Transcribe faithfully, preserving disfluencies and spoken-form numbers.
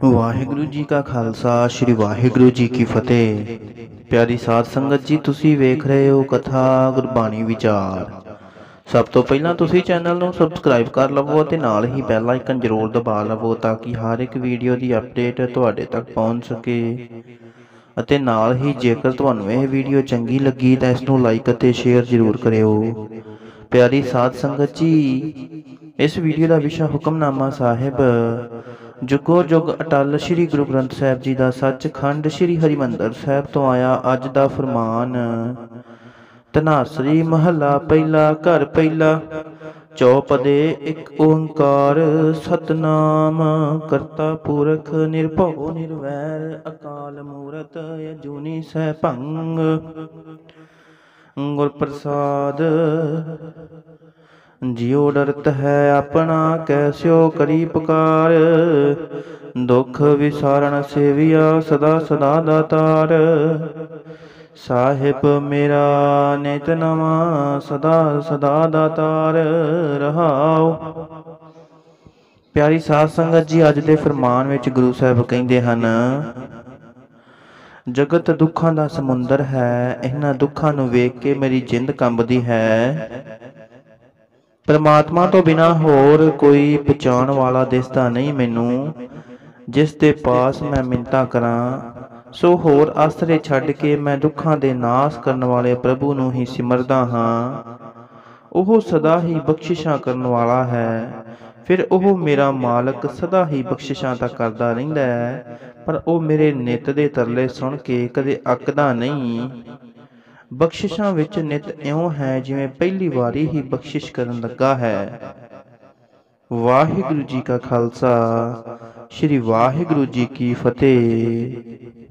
वाहिगुरु जी का खालसा श्री वाहिगुरु जी की फतेह। प्यारी साध संगत जी, तुसी वेख रहे हो कथा गुरबाणी विचार। सब तो पहला तुसी चैनल ਨੂੰ ਸਬਸਕ੍ਰਾਈਬ ਕਰ ਲਵੋ ਅਤੇ ਨਾਲ ਹੀ ਬੈਲ ਆਈਕਨ ਜ਼ਰੂਰ ਦਬਾ ਲਵੋ ਤਾਂ ਕਿ ਹਰ ਇੱਕ ਵੀਡੀਓ ਦੀ ਅਪਡੇਟ ਤੁਹਾਡੇ ਤੱਕ ਪਹੁੰਚ ਸਕੇ। ਅਤੇ ਨਾਲ ਹੀ ਜੇਕਰ ਤੁਹਾਨੂੰ ਇਹ ਵੀਡੀਓ ਚੰਗੀ ਲੱਗੀ ਤਾਂ ਇਸ ਨੂੰ ਲਾਈਕ ਅਤੇ ਸ਼ੇਅਰ ਜ਼ਰੂਰ ਕਰਿਓ। ਪਿਆਰੀ ਸਾਧ ਸੰਗਤ ਜੀ, ਇਸ ਵੀਡੀਓ ਦਾ ਵਿਸ਼ਾ ਹੁਕਮਨਾਮਾ ਸਾਹਿਬ जुगो जुग अटल श्री गुरु ग्रंथ साहिब जी का सचखंड श्री हरिमंदर साहिब तो आया अज का फरमान। धनासरी महला पहला घर पहला चौपदे एक ओंकार सतनाम करता पुरख निर्भव निर्वैर अकाल मूरत अजूनी सहभंग। गुर प्रसाद जियो डरत है अपना कैस्यो करी पुकार। दुख विसारण सेविया सदा सदा दातार। साहिब मेरा नित नवा सदा सदा दातार रहाओ। प्यारी साध संगत जी, अज दे फरमान विच गुरु साहिब कहंदे हन, जगत दुखां दा समुंदर है। इन्हां दुखां नूं वेख के मेरी जिंद कंबदी है। परमात्मा तो बिना होर कोई बचाण वाला दिसदा नहीं मैनू, जिस दे पास मैं मिन्नतां करां। सो होर आसरे छड्ड के मैं दुखां दे नाश करन वाले प्रभु नूं ही सिमरदा हां। ओह सदा ही बख्शिशां करन वाला है। फिर ओह मेरा मालक सदा ही बख्शिशां तां करदा रहिंदा है, पर ओह मेरे नित दे तरले सुण के कदे अकदा नहीं। बख्शिशां विच नित इउं है जिवें पहली वारी ही बख्शिश करन लगा है। वाहिगुरु जी का खालसा श्री वाहिगुरु जी की फतेह।